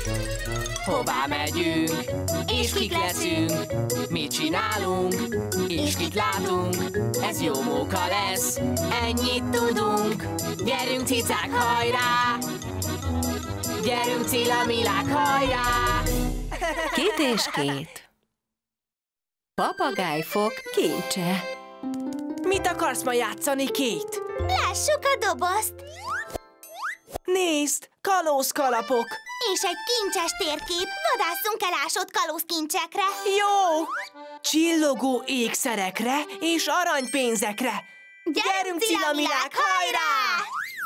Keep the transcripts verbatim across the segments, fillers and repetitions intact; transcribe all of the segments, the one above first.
Hová megyünk, és kik leszünk, mit csinálunk, és kit látunk. Ez jó móka lesz, ennyit tudunk. Gyerünk cicák, hajrá! Gyerünk cilamilák, hajrá! Kit és két. Papagájfok kincse. Mit akarsz ma játszani, Kate? Lássuk a dobozt! Nézd, kalózkalapok! És egy kincses térkép, vadásszunk el ásott kalózkincsekre. Jó! Csillogó ékszerekre és aranypénzekre! Gyerünk, cilamilák, hajrá!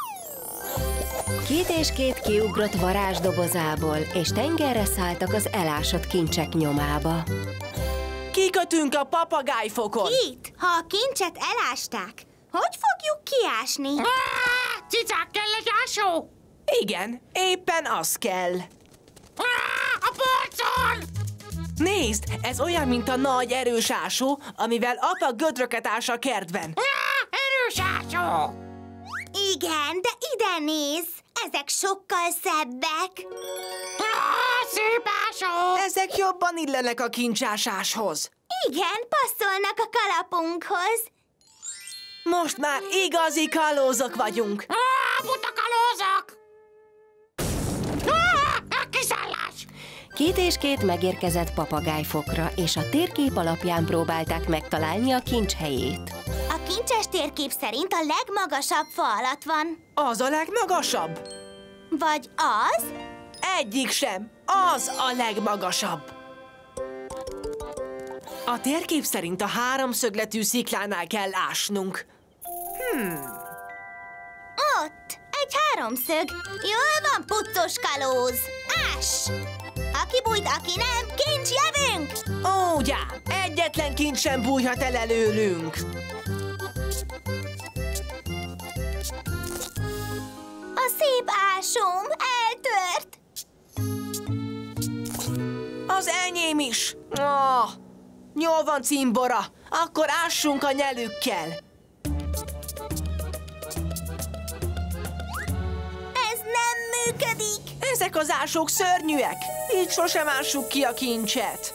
Két és két kiugrott varázsdobozából, és tengerre szálltak az elásott kincsek nyomába. Kikötünk a papagájfokon! Itt, ha a kincset elásták, hogy fogjuk kiásni? Ah, cicák, kell egy ásó! Igen, éppen az kell. Ah, a polcon! Nézd, ez olyan, mint a nagy erős ásó, amivel apa gödröket ás a kertben. Ah, erős ásó! Igen, de ide nézz! Ezek sokkal szebbek. Ah, szép ásó! Ezek jobban illenek a kincsásáshoz. Igen, passzolnak a kalapunkhoz. Most már igazi kalózok vagyunk. Ah, buta kalózok! Ah, kiszállás! Két és két megérkezett papagájfokra, és a térkép alapján próbálták megtalálni a kincs helyét. A kincses térkép szerint a legmagasabb fa alatt van. Az a legmagasabb? Vagy az? Egyik sem. Az a legmagasabb. A térkép szerint a háromszögletű sziklánál kell ásnunk. Hmm. Ott, egy háromszög. Jól van, puccos kalóz. Áss! Aki bújt, aki nem, kincs, jövünk! Ó, já, egyetlen kincs sem bújhat el előlünk. A szép ásóm eltört. Az enyém is. Oh, jól van, cimbora. Akkor ássunk a nyelükkel. Ez nem működik. Ezek az ásók szörnyűek. Így sosem ássuk ki a kincset.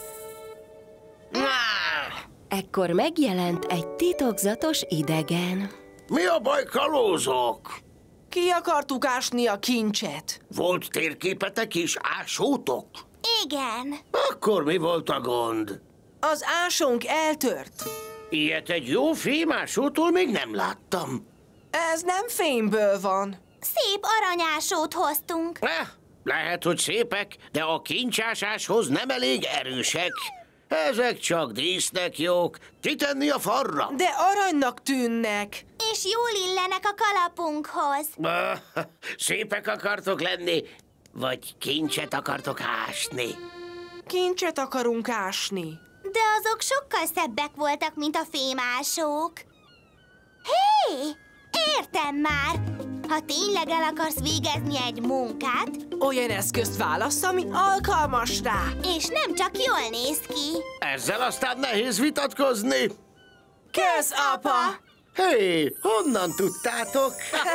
Ekkor megjelent egy titokzatos idegen. Mi a baj, kalózok? Ki akartuk ásni a kincset? Volt térképetek és ásótok? Igen. Akkor mi volt a gond? Az ásónk eltört. Ilyet egy jó fémásótól még nem láttam. Ez nem fémből van. Szép aranyásót hoztunk. Eh, lehet, hogy szépek, de a kincsásáshoz nem elég erősek. Ezek csak dísznek jók, kitenni a farra. De aranynak tűnnek. És jól illenek a kalapunkhoz. Ah, szépek akartok lenni, vagy kincset akartok ásni? Kincset akarunk ásni. De azok sokkal szebbek voltak, mint a fémásók. Hé! Értem már! Ha tényleg el akarsz végezni egy munkát, Olyan eszközt válasz, ami alkalmas rá. és nem csak jól néz ki. Ezzel aztán nehéz vitatkozni. Kösz, apa! Hé, honnan tudtátok?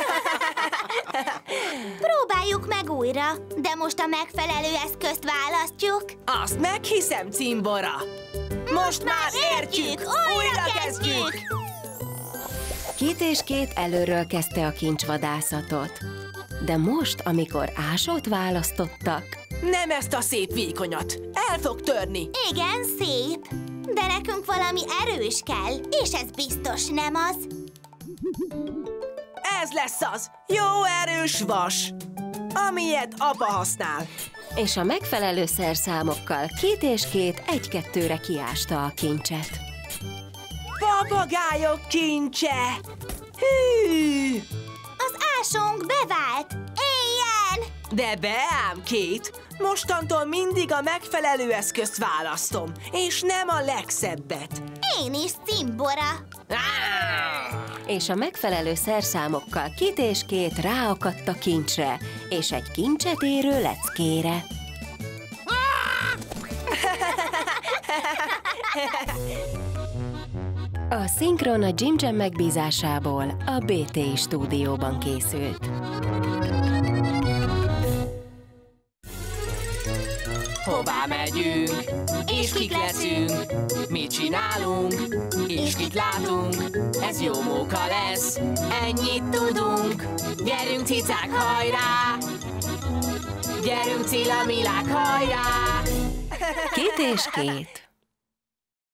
Próbáljuk meg újra, de most a megfelelő eszközt választjuk. Azt meghiszem, cimbora. Most már értjük! Újra kezdjük! Két és két előről kezdte a kincsvadászatot. De most, amikor ásót választottak, Nem ezt a szép vékonyat. El fog törni. Igen, szép. De nekünk valami erős kell, és ez biztos nem az. Ez lesz az. Jó erős vas. Amilyet apa használ. és a megfelelő szerszámokkal két és két egy-kettőre kiásta a kincset. Papagájok kincse! Hű! Az ásónk bevált. Éljen! De beám, Kate, mostantól mindig a megfelelő eszközt választom, és nem a legszebbet. Én is, cimbora. És a megfelelő szerszámokkal két és két ráakadt a kincsre, és egy kincset érő leckére. A szinkron a Jim Jam megbízásából a bé té stúdióban készült. Hová megyünk, és kik leszünk, mit csinálunk, és kit látunk. Ez jó móka lesz, ennyit tudunk. Gyerünk, cicák, hajrá! Gyerünk, cilamilák, hajrá! Kit és két.